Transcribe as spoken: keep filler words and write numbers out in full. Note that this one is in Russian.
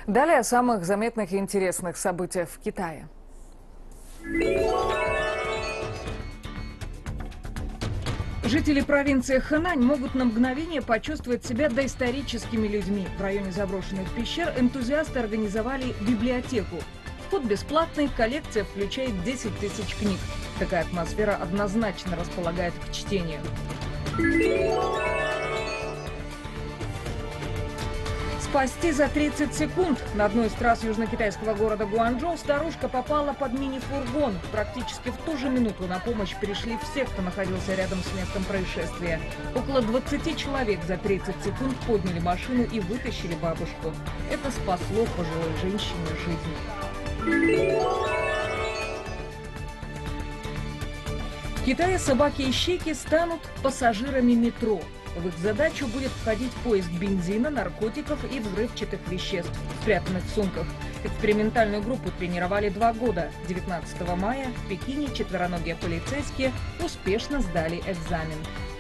Далее о самых заметных и интересных событиях в Китае. Жители провинции Хэнань могут на мгновение почувствовать себя доисторическими людьми. В районе заброшенных пещер энтузиасты организовали библиотеку. Вход бесплатный, коллекция включает десять тысяч книг. Такая атмосфера однозначно располагает к чтению. Спасти за тридцать секунд. На одной из трасс южно-китайского города Гуанчжоу старушка попала под мини-фургон. Практически в ту же минуту на помощь пришли все, кто находился рядом с местом происшествия. Около двадцати человек за тридцать секунд подняли машину и вытащили бабушку. Это спасло пожилой женщине жизнь. В Китае собаки-ищейки станут пассажирами метро. В их задачу будет входить поиск бензина, наркотиков и взрывчатых веществ, спрятанных в сумках. Экспериментальную группу тренировали два года. девятнадцатого мая в Пекине четвероногие полицейские успешно сдали экзамен.